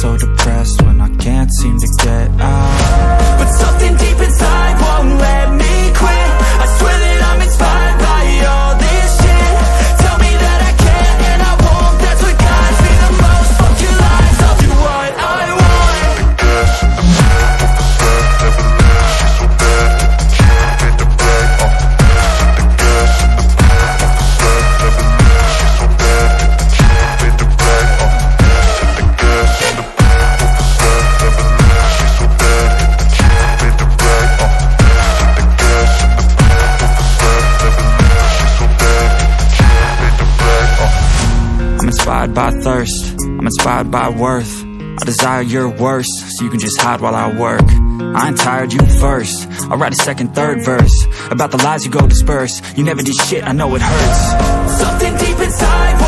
so depressed when I can't seem to get out. But something deep inside won't let me quit. I swear that I'm inspired by all this shit. Tell me that I can and I won't. That's what guides me the most. Fuck your lies, I'll do what I want. I'm inspired by thirst, I'm inspired by worth. I desire your worst, so you can just hide while I work. I ain't tired, you first. I'll write a second, third verse about the lies you go disperse. You never did shit, I know it hurts. Something deep inside